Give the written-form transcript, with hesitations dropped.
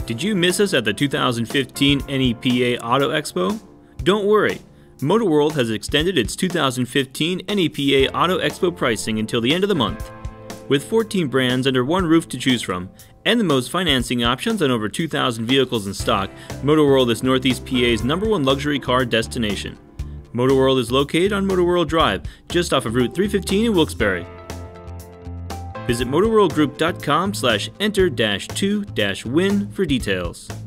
Did you miss us at the 2015 NEPA Auto Expo? Don't worry, MotorWorld has extended its 2015 NEPA Auto Expo pricing until the end of the month. With 14 brands under one roof to choose from, and the most financing options on over 2,000 vehicles in stock, MotorWorld is Northeast PA's #1 luxury car destination. MotorWorld is located on MotorWorld Drive, just off of Route 315 in Wilkes-Barre. Visit MotorWorldGroup.com/enter-2-win for details.